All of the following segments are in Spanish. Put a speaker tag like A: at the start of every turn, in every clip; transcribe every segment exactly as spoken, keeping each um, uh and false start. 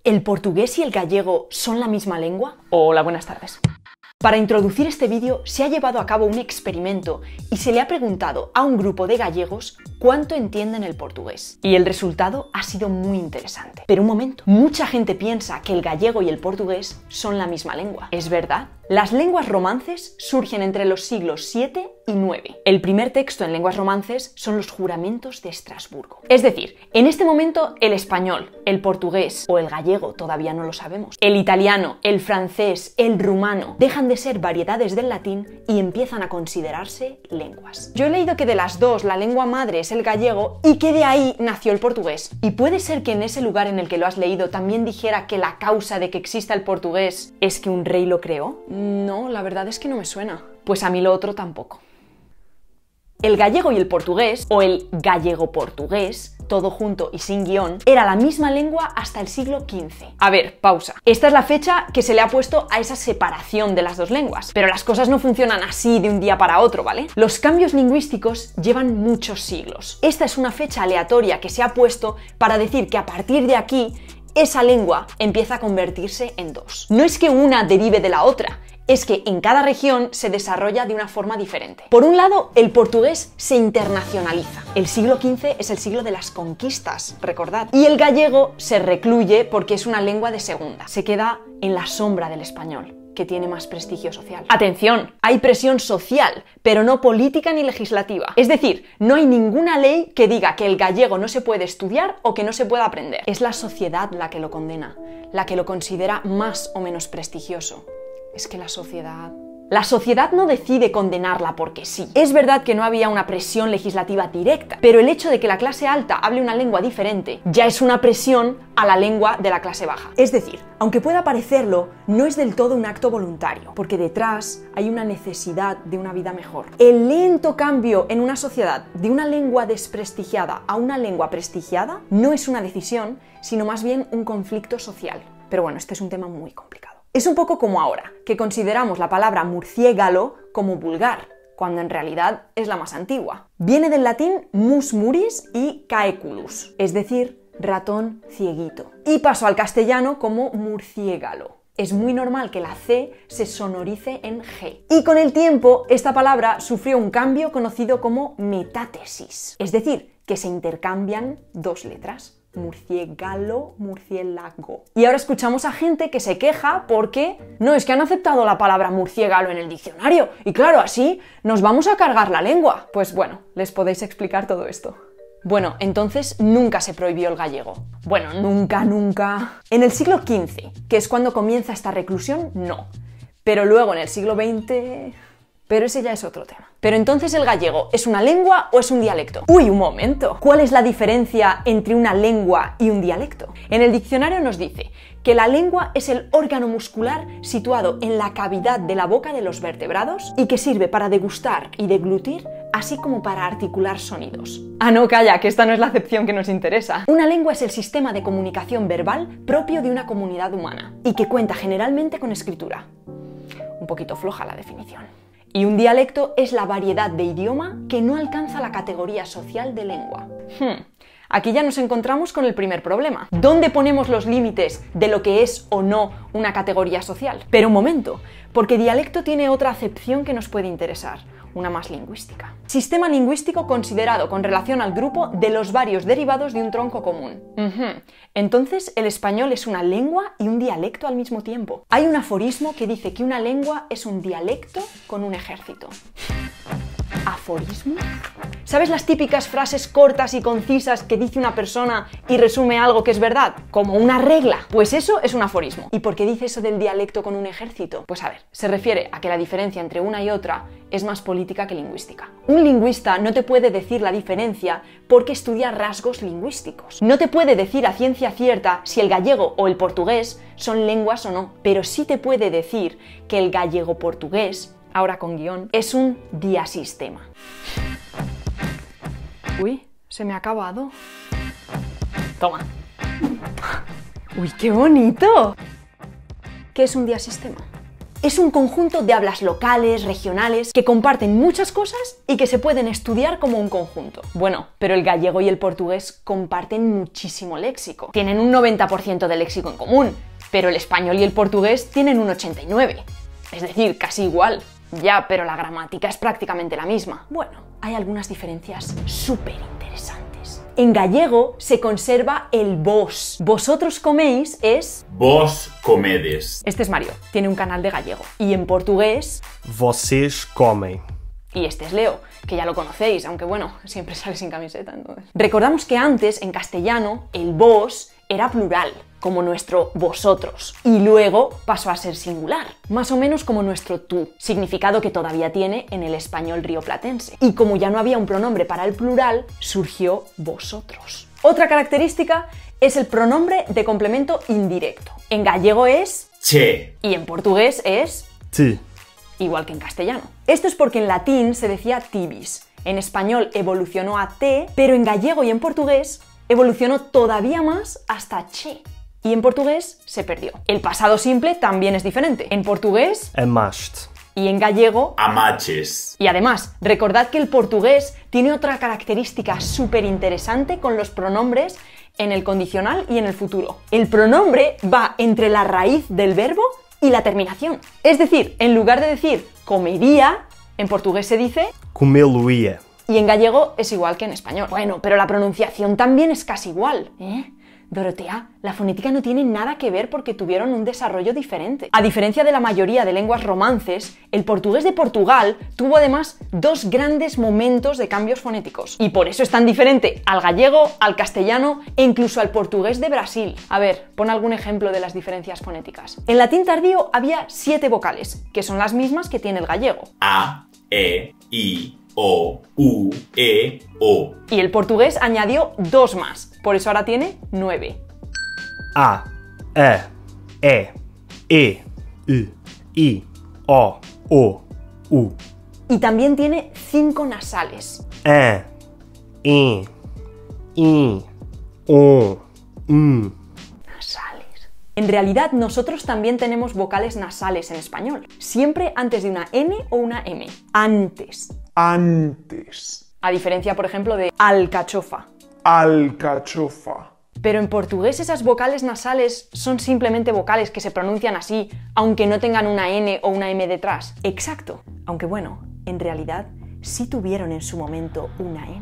A: ¿El portugués y el gallego son la misma lengua? Hola, buenas tardes. Para introducir este vídeo se ha llevado a cabo un experimento y se le ha preguntado a un grupo de gallegos cuánto entienden el portugués. Y el resultado ha sido muy interesante. Pero un momento, mucha gente piensa que el gallego y el portugués son la misma lengua. ¿Es verdad? Las lenguas romances surgen entre los siglos siete y nueve. El primer texto en lenguas romances son los juramentos de Estrasburgo. Es decir, en este momento el español, el portugués o el gallego, todavía no lo sabemos, el italiano, el francés, el rumano, dejan de ser variedades del latín y empiezan a considerarse lenguas. Yo he leído que de las dos la lengua madre es el gallego y que de ahí nació el portugués. Y puede ser que en ese lugar en el que lo has leído también dijera que la causa de que exista el portugués es que un rey lo creó. No, la verdad es que no me suena. Pues a mí lo otro tampoco. El gallego y el portugués, o el gallego-portugués, todo junto y sin guión, era la misma lengua hasta el siglo quince. A ver, pausa. Esta es la fecha que se le ha puesto a esa separación de las dos lenguas. Pero las cosas no funcionan así de un día para otro, ¿vale? Los cambios lingüísticos llevan muchos siglos. Esta es una fecha aleatoria que se ha puesto para decir que a partir de aquí esa lengua empieza a convertirse en dos. No es que una derive de la otra, es que en cada región se desarrolla de una forma diferente. Por un lado, el portugués se internacionaliza. El siglo quince es el siglo de las conquistas, recordad. Y el gallego se recluye porque es una lengua de segunda. Se queda en la sombra del español, que tiene más prestigio social. Atención, hay presión social, pero no política ni legislativa. Es decir, no hay ninguna ley que diga que el gallego no se puede estudiar o que no se pueda aprender. Es la sociedad la que lo condena, la que lo considera más o menos prestigioso. Es que la sociedad... La sociedad no decide condenarla porque sí. Es verdad que no había una presión legislativa directa, pero el hecho de que la clase alta hable una lengua diferente ya es una presión a la lengua de la clase baja. Es decir, aunque pueda parecerlo, no es del todo un acto voluntario, porque detrás hay una necesidad de una vida mejor. El lento cambio en una sociedad de una lengua desprestigiada a una lengua prestigiada no es una decisión, sino más bien un conflicto social. Pero bueno, este es un tema muy complicado. Es un poco como ahora, que consideramos la palabra murciégalo como vulgar, cuando en realidad es la más antigua. Viene del latín mus muris y caeculus, es decir, ratón cieguito. Y pasó al castellano como murciégalo. Es muy normal que la C se sonorice en G. Y con el tiempo, esta palabra sufrió un cambio conocido como metátesis, es decir, que se intercambian dos letras. Murciégalo, murciélago. Y ahora escuchamos a gente que se queja porque no, es que han aceptado la palabra murciégalo en el diccionario y claro, así nos vamos a cargar la lengua. Pues bueno, les podéis explicar todo esto. Bueno, entonces nunca se prohibió el gallego. Bueno, nunca, nunca. En el siglo quince, que es cuando comienza esta reclusión, no. Pero luego en el siglo veinte... Pero ese ya es otro tema. Pero entonces, ¿el gallego es una lengua o es un dialecto? ¡Uy, un momento! ¿Cuál es la diferencia entre una lengua y un dialecto? En el diccionario nos dice que la lengua es el órgano muscular situado en la cavidad de la boca de los vertebrados y que sirve para degustar y deglutir, así como para articular sonidos. Ah, no, calla, que esta no es la acepción que nos interesa. Una lengua es el sistema de comunicación verbal propio de una comunidad humana y que cuenta generalmente con escritura. Un poquito floja la definición. Y un dialecto es la variedad de idioma que no alcanza la categoría social de lengua. Hmm. Aquí ya nos encontramos con el primer problema. ¿Dónde ponemos los límites de lo que es o no una categoría social? Pero un momento, porque dialecto tiene otra acepción que nos puede interesar, una más lingüística. Sistema lingüístico considerado con relación al grupo de los varios derivados de un tronco común. Uh-huh. Entonces, el español es una lengua y un dialecto al mismo tiempo. Hay un aforismo que dice que una lengua es un dialecto con un ejército. ¿Aforismo? ¿Sabes las típicas frases cortas y concisas que dice una persona y resume algo que es verdad? Como una regla. Pues eso es un aforismo. ¿Y por qué dice eso del dialecto con un ejército? Pues a ver, se refiere a que la diferencia entre una y otra es más política que lingüística. Un lingüista no te puede decir la diferencia porque estudia rasgos lingüísticos. No te puede decir a ciencia cierta si el gallego o el portugués son lenguas o no, pero sí te puede decir que el gallego-portugués, ahora con guión, es un diasistema. Uy, se me ha acabado. Toma. Uy, qué bonito. ¿Qué es un diasistema? Es un conjunto de hablas locales, regionales, que comparten muchas cosas y que se pueden estudiar como un conjunto. Bueno, pero el gallego y el portugués comparten muchísimo léxico. Tienen un noventa por ciento de léxico en común, pero el español y el portugués tienen un ochenta y nueve por ciento. Es decir, casi igual. Ya, pero la gramática es prácticamente la misma. Bueno, hay algunas diferencias súper interesantes. En gallego se conserva el vos. Vosotros coméis es...
B: Vos comedes.
A: Este es Mario, tiene un canal de gallego. Y en portugués...
C: Vocês comem.
A: Y este es Leo, que ya lo conocéis, aunque bueno, siempre sale sin camiseta, entonces. Recordamos que antes, en castellano, el vos era plural, como nuestro vosotros, y luego pasó a ser singular, más o menos como nuestro tú, significado que todavía tiene en el español rioplatense. Y como ya no había un pronombre para el plural, surgió vosotros. Otra característica es el pronombre de complemento indirecto. En gallego es...
B: Che.
A: Y en portugués es...
C: Ti.
A: Igual que en castellano. Esto es porque en latín se decía tibis, en español evolucionó a te, pero en gallego y en portugués evolucionó todavía más hasta che. Y en portugués se perdió. El pasado simple también es diferente. En portugués...
C: Amaste.
A: Y en gallego...
B: Amaches.
A: Y además, recordad que el portugués tiene otra característica súper interesante con los pronombres en el condicional y en el futuro. El pronombre va entre la raíz del verbo y la terminación. Es decir, en lugar de decir comería, en portugués se dice
C: Comê-lo-ia.
A: y en gallego es igual que en español. Bueno, pero la pronunciación también es casi igual, ¿eh? Dorotea, la fonética no tiene nada que ver porque tuvieron un desarrollo diferente. A diferencia de la mayoría de lenguas romances, el portugués de Portugal tuvo además dos grandes momentos de cambios fonéticos. Y por eso es tan diferente al gallego, al castellano e incluso al portugués de Brasil. A ver, pon algún ejemplo de las diferencias fonéticas. En latín tardío había siete vocales, que son las mismas que tiene el gallego.
B: A, E, I, O, U, E, O.
A: Y el portugués añadió dos más, por eso ahora tiene nueve.
C: A, E, E, E, U, I, O, O, U.
A: Y también tiene cinco nasales.
C: A, E, I, O, U.
A: Nasales. En realidad nosotros también tenemos vocales nasales en español, siempre antes de una N o una M. Antes.
D: Antes.
A: A diferencia, por ejemplo, de alcachofa.
D: Alcachofa.
A: Pero en portugués esas vocales nasales son simplemente vocales que se pronuncian así, aunque no tengan una N o una M detrás. Exacto. Aunque bueno, en realidad sí tuvieron en su momento una N.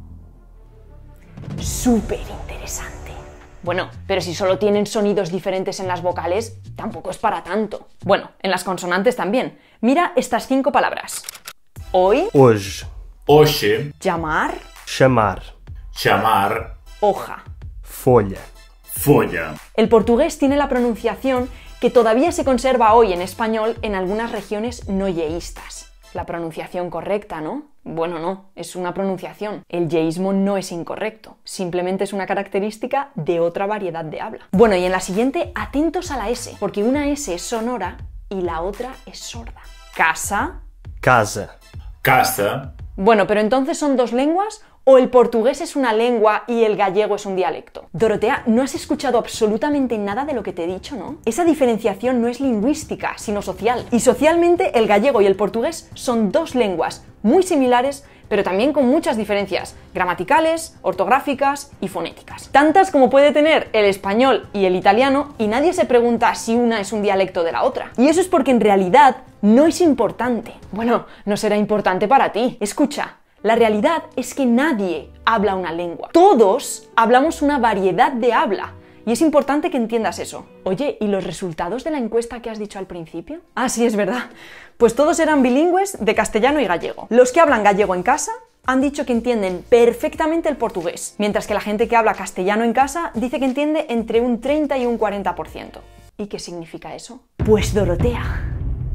A: Súper interesante. Bueno, pero si solo tienen sonidos diferentes en las vocales, tampoco es para tanto. Bueno, en las consonantes también. Mira estas cinco palabras. Hoy,
C: Hoje.
B: Hoxe.
A: llamar,
C: Chamar.
B: Chamar.
A: hoja.
C: Folha.
B: Folla.
A: El portugués tiene la pronunciación que todavía se conserva hoy en español en algunas regiones no yeístas. La pronunciación correcta, ¿no? Bueno, no, es una pronunciación. El yeísmo no es incorrecto, simplemente es una característica de otra variedad de habla. Bueno, y en la siguiente, atentos a la S, porque una S es sonora y la otra es sorda. Casa.
C: Casa.
B: Casa.
A: Bueno, pero entonces ¿son dos lenguas o el portugués es una lengua y el gallego es un dialecto? Dorotea, no has escuchado absolutamente nada de lo que te he dicho, ¿no? Esa diferenciación no es lingüística, sino social. Y socialmente el gallego y el portugués son dos lenguas muy similares, pero también con muchas diferencias gramaticales, ortográficas y fonéticas. Tantas como puede tener el español y el italiano, y nadie se pregunta si una es un dialecto de la otra. Y eso es porque en realidad no es importante. Bueno, no será importante para ti. Escucha. La realidad es que nadie habla una lengua. Todos hablamos una variedad de habla. Y es importante que entiendas eso. Oye, ¿y los resultados de la encuesta que has dicho al principio? Ah, sí, es verdad. Pues todos eran bilingües de castellano y gallego. Los que hablan gallego en casa han dicho que entienden perfectamente el portugués, mientras que la gente que habla castellano en casa dice que entiende entre un treinta y un cuarenta por ciento. ¿Y qué significa eso? Pues Dorotea,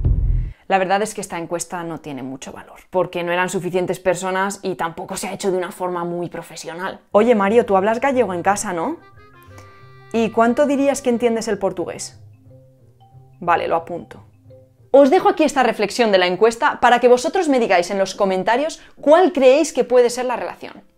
A: la verdad es que esta encuesta no tiene mucho valor, porque no eran suficientes personas y tampoco se ha hecho de una forma muy profesional. Oye, Mario, tú hablas gallego en casa, ¿no? ¿Y cuánto dirías que entiendes el portugués? Vale, lo apunto. Os dejo aquí esta reflexión de la encuesta para que vosotros me digáis en los comentarios cuál creéis que puede ser la relación.